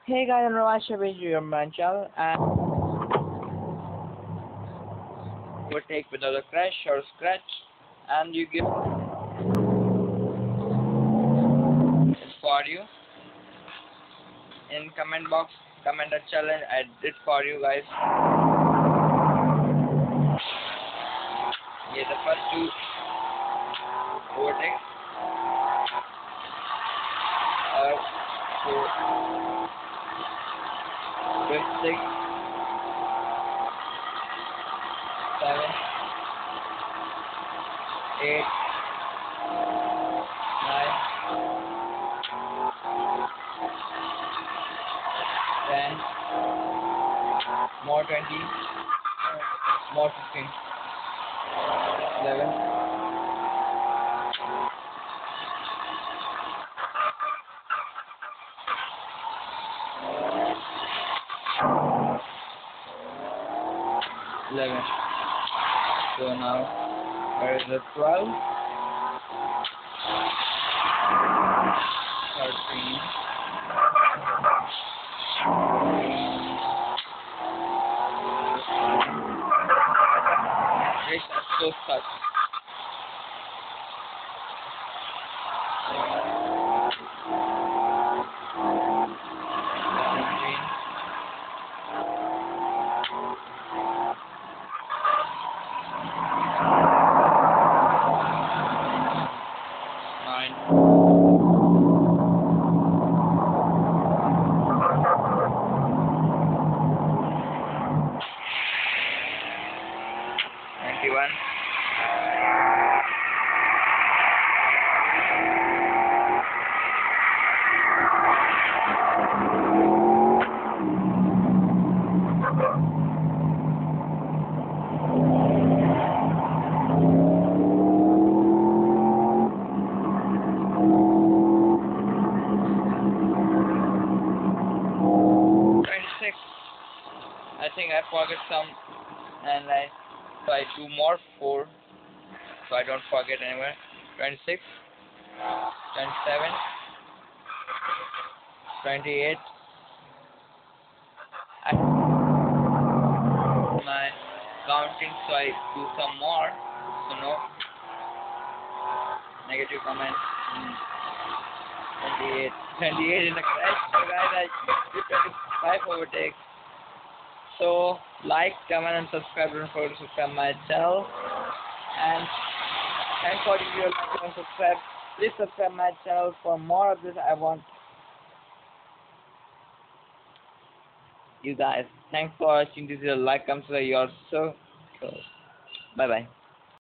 Hey guys, I'm Ramesh, your Manchal, and overtake without a crash or scratch, and you give it for you in comment box. Comment a challenge I did for you guys. Yeah, the first two overtakes. 4, 5, 6, 7, 8, 9, 10, more 20, more 15, 11, 11. So now, where is the 12, 13, 8, so stuck. 17, 91, 26. I think I forget some, and so I do more 4, so I don't forget anywhere. 26, 27, 28. I my counting, so I do some more. So no negative comment. 28, 28 in a crash. So guys, I did 25 overtakes. So like, comment, and subscribe. Don't forget to subscribe my channel. And thanks for your like and subscribe. Please subscribe my channel for more of this. I want you guys. Thanks for watching. This is a like, comment, you're so cool. Bye bye.